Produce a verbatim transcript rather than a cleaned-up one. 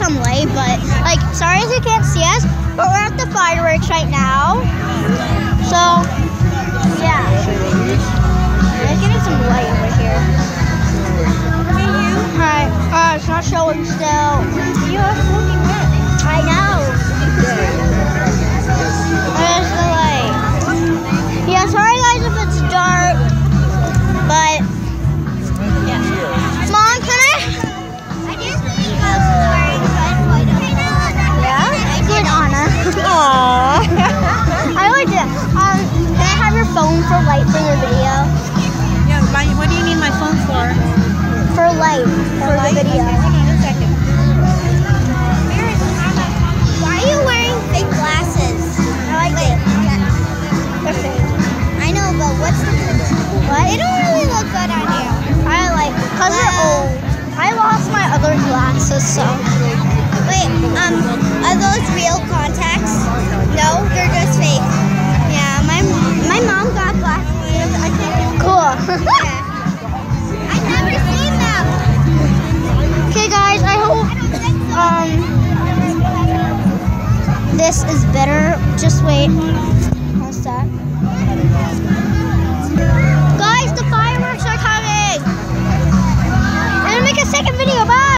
some light, but like, sorry if you can't see us, but we're at the fireworks right now. So, yeah. We're getting some light over here. Hi. Uh, it's not showing still. You are looking good. I know. There's the light. Yeah, sorry guys if it's dark, but yeah. Mom, can I? I just think you guys are wearing red, white, okay now. Yeah? Good, Anna. Aww. I like it. Um, can I have your phone for light for your video? Yeah, my, what do you need my phone for? For light, for, for the video. Okay, hold on a second. Why are you wearing fake glasses? I like it. They're fake. I know, but what's the what? They don't really look good on you. I like it because they're old. I lost my other glasses, so. Wait, um, are those real contacts? No, they're just fake. Yeah, my my mom got glasses. I think. Cool. Yeah. I've never seen them. Okay, guys, I hope um this is better. Just wait. One sec.